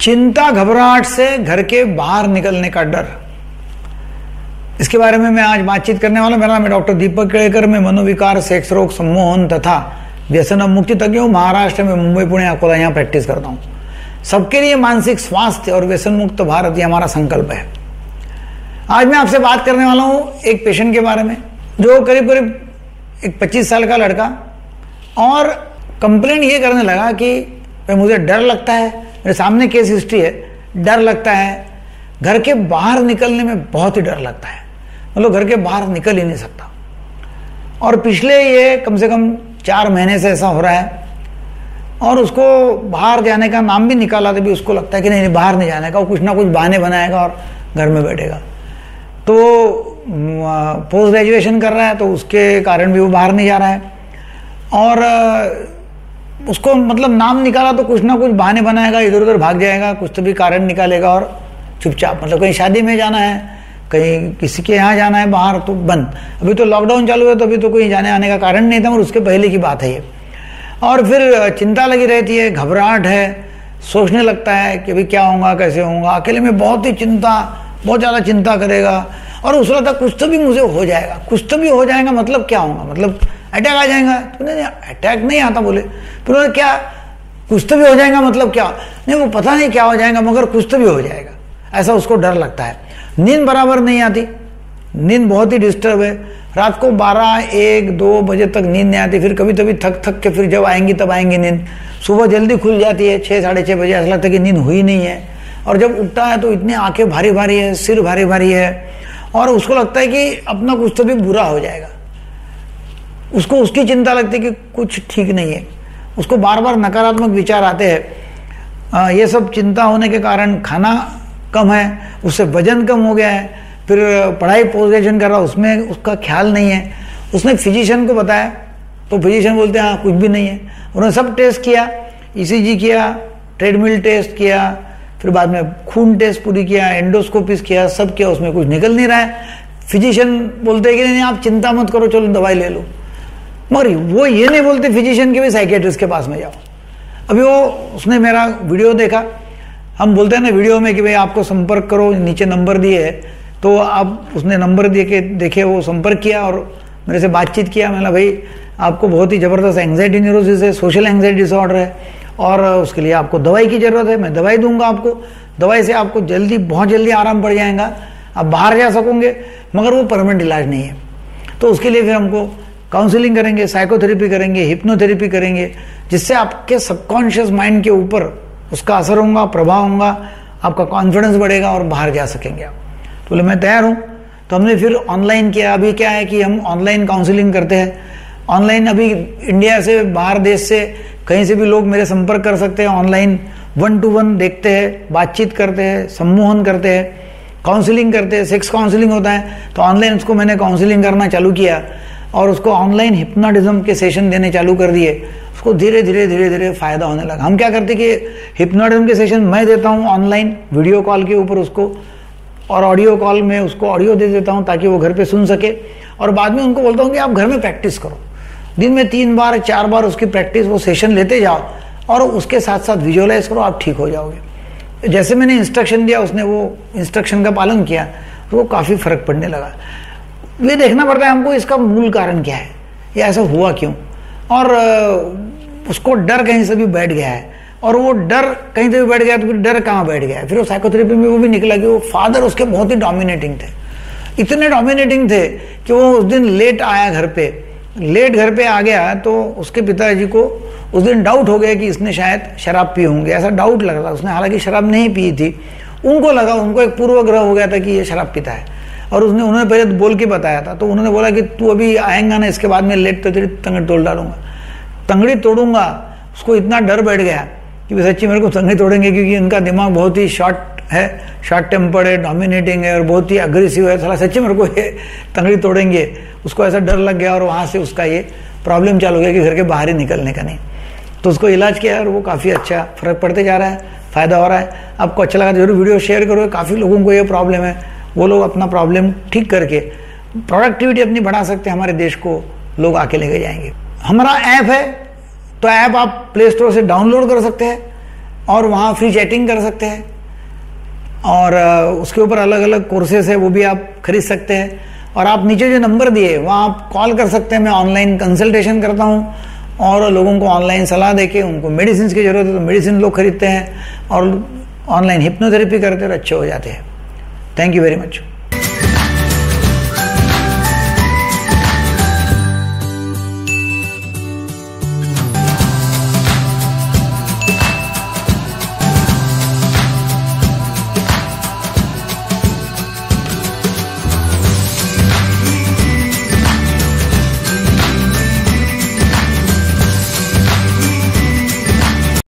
चिंता घबराहट से घर के बाहर निकलने का डर, इसके बारे में मैं आज बातचीत करने वाला। मेरा नाम है डॉक्टर दीपक केळकर। मैं मनोविकार, सेक्स रोग, सम्मोहन तथा व्यसन मुक्ति तज्ञ हूँ। महाराष्ट्र में मुंबई, पुणे, अकोला यहाँ प्रैक्टिस करता हूँ। सबके लिए मानसिक स्वास्थ्य और व्यसन मुक्त भारत, ये हमारा संकल्प है। आज मैं आपसे बात करने वाला हूँ एक पेशेंट के बारे में, जो करीब एक 25 साल का लड़का, और कंप्लेंट ये करने लगा कि मुझे डर लगता है, मेरे सामने केस हिस्ट्री है, डर लगता है, घर के बाहर निकलने में बहुत ही डर लगता है, मतलब घर के बाहर निकल ही नहीं सकता। और पिछले ये कम से कम 4 महीने से ऐसा हो रहा है, और उसको बाहर जाने का नाम भी निकाला तो भी उसको लगता है कि नहीं बाहर नहीं जाने का, वो कुछ ना कुछ बहाने बनाएगा और घर में बैठेगा। तो पोस्ट ग्रेजुएशन कर रहा है, तो उसके कारण भी वो बाहर नहीं जा रहा है, और उसको मतलब नाम निकाला तो कुछ ना कुछ बहाने बनाएगा, इधर उधर भाग जाएगा, कुछ तो भी कारण निकालेगा और चुपचाप, मतलब कहीं शादी में जाना है, कहीं किसी के यहाँ जाना है बाहर, तो बंद। अभी तो लॉकडाउन चालू है, तो अभी तो कोई जाने आने का कारण नहीं था, और उसके पहले की बात है ये। और फिर चिंता लगी रहती है, घबराहट है, सोचने लगता है कि अभी क्या होगा, कैसे होगा, अकेले में बहुत ही चिंता, बहुत ज़्यादा चिंता करेगा, और उस लगता कुछ तो भी मुझे हो जाएगा, कुछ तो भी हो जाएगा, मतलब क्या होगा, मतलब अटैक आ जाएगा। तो नहीं, अटैक नहीं आता बोले, फिर क्या कुछ तो भी हो जाएगा, मतलब क्या नहीं, वो पता नहीं क्या हो जाएगा, मगर कुछ तो भी हो जाएगा, ऐसा उसको डर लगता है। नींद बराबर नहीं आती, नींद बहुत ही डिस्टर्ब है, रात को 12, 1, 2 बजे तक नींद नहीं आती, फिर कभी कभी थक के फिर जब आएंगी तब आएंगी नींद। सुबह जल्दी खुल जाती है 6, साढ़े 6 बजे, ऐसा लगता है कि नींद हुई नहीं है, और जब उठता है तो इतनी आंखें भारी भारी है, सिर भारी भारी है, और उसको लगता है कि अपना कुछ तो भी बुरा हो जाएगा। उसको उसकी चिंता लगती है कि कुछ ठीक नहीं है, उसको बार बार नकारात्मक विचार आते हैं। ये सब चिंता होने के कारण खाना कम है, उससे वजन कम हो गया है, फिर पढ़ाई पोस्ट ग्रेजुएशन कर रहा है, उसमें उसका ख्याल नहीं है। उसने फिजिशियन को बताया, तो फिजिशियन बोलते हैं हाँ कुछ भी नहीं है। उन्होंने सब टेस्ट किया, ECG किया, ट्रेडमिल टेस्ट किया, फिर बाद में खून टेस्ट पूरी किया, एंडोस्कोपीज किया, सब किया, उसमें कुछ निकल नहीं रहा है। फिजिशियन बोलते हैं कि नहीं आप चिंता मत करो, चलो दवाई ले लो, मगर वो ये नहीं बोलते फिजिशियन के भी साइकेट्रिस्ट के पास में जाओ। अभी उसने मेरा वीडियो देखा, हम बोलते हैं ना वीडियो में कि भाई आपको संपर्क करो, नीचे नंबर दिए है, तो आप उसने नंबर दे के देखे, वो संपर्क किया और मेरे से बातचीत किया। मैंने भाई आपको बहुत ही ज़बरदस्त एंग्जाइटी न्यूरोसिस है, सोशल एंग्जाइटी डिसऑर्डर है, और उसके लिए आपको दवाई की ज़रूरत है, मैं दवाई दूंगा आपको, दवाई से आपको बहुत जल्दी आराम पड़ जाएगा, आप बाहर जा सकोगे, मगर वो परमानेंट इलाज नहीं है। तो उसके लिए फिर हमको काउंसलिंग करेंगे, साइकोथेरेपी करेंगे, हिप्नोथेरेपी करेंगे, जिससे आपके सबकॉन्शियस माइंड के ऊपर उसका असर होगा, प्रभाव होगा, आपका कॉन्फिडेंस बढ़ेगा और बाहर जा सकेंगे आप। तो बोले मैं तैयार हूँ। तो हमने फिर ऑनलाइन किया। अभी क्या है कि हम ऑनलाइन काउंसलिंग करते हैं, ऑनलाइन अभी इंडिया से, बाहर देश से, कहीं से भी लोग मेरे संपर्क कर सकते हैं। ऑनलाइन 1 to 1 देखते हैं, बातचीत करते हैं, सम्मोहन करते हैं, काउंसलिंग करते हैं, सेक्स काउंसलिंग होता है। तो ऑनलाइन उसको मैंने काउंसलिंग करना चालू किया, और उसको ऑनलाइन हिप्नोटिज्म के सेशन देने चालू कर दिए। उसको धीरे धीरे फ़ायदा होने लगा। हम क्या करते कि हिप्नोटिज्म के सेशन मैं देता हूँ ऑनलाइन वीडियो कॉल के ऊपर उसको, और ऑडियो कॉल में उसको ऑडियो दे देता हूँ ताकि वो घर पे सुन सके, और बाद में उनको बोलता हूँ कि आप घर में प्रैक्टिस करो, दिन में 3 बार 4 बार उसकी प्रैक्टिस, वो सेशन लेते जाओ, और उसके साथ साथ विजुअलाइज करो, आप ठीक हो जाओगे। जैसे मैंने इंस्ट्रक्शन दिया, उसने वो इंस्ट्रक्शन का पालन किया, तो वो काफ़ी फर्क पड़ने लगा। ये देखना पड़ता है हमको इसका मूल कारण क्या है, ये ऐसा हुआ क्यों, और उसको डर कहीं से भी बैठ गया है, और वो डर कहीं से भी बैठ गया तो फिर डर कहाँ बैठ गया है। फिर वो साइकोथेरेपी में वो भी निकला कि वो फादर उसके बहुत ही डोमिनेटिंग थे, इतने डोमिनेटिंग थे कि वो उस दिन लेट आया घर पे आ गया, तो उसके पिताजी को उस दिन डाउट हो गया कि इसने शायद शराब पी होंगे, ऐसा डाउट लग रहा। उसने हालांकि शराब नहीं पी थी, उनको एक पूर्वाग्रह हो गया था कि ये शराब पीता है, और उन्होंने पहले बोल के बताया था। तो उन्होंने बोला कि तू अभी आएगा ना, इसके बाद में लेट तो तेरी तंगड़ी तोड़ डालूंगा, तंगड़ी तोड़ूंगा। उसको इतना डर बैठ गया कि सच्ची मेरे को तंगड़ी तोड़ेंगे, क्योंकि इनका दिमाग बहुत ही शॉर्ट टेम्पर्ड है, डोमिनेटिंग है, और बहुत ही अग्रेसिव है। साला सच्ची मेरे को ये तंगड़ी तोड़ेंगे, उसको ऐसा डर लग गया, और वहाँ से उसका ये प्रॉब्लम चालू हो गया कि घर के बाहर ही निकलने का नहीं। तो उसको इलाज किया, और वो काफ़ी अच्छा फर्क पड़ते जा रहा है, फ़ायदा हो रहा है। आपको अच्छा लगा जरूर वीडियो शेयर करो, काफ़ी लोगों को ये प्रॉब्लम है, वो लोग अपना प्रॉब्लम ठीक करके प्रोडक्टिविटी अपनी बढ़ा सकते हैं, हमारे देश को लोग आके लेके जाएंगे। हमारा ऐप है, तो ऐप आप प्ले स्टोर से डाउनलोड कर सकते हैं, और वहाँ फ्री चैटिंग कर सकते हैं, और उसके ऊपर अलग अलग कोर्सेस है वो भी आप खरीद सकते हैं। और आप नीचे जो नंबर दिए वहाँ आप कॉल कर सकते हैं, मैं ऑनलाइन कंसल्टेशन करता हूँ और लोगों को ऑनलाइन सलाह देके, उनको मेडिसिन की ज़रूरत है तो मेडिसिन लोग खरीदते हैं, और ऑनलाइन हिप्नोथेरेपी करते हैं और अच्छे हो जाते हैं। Thank you very much.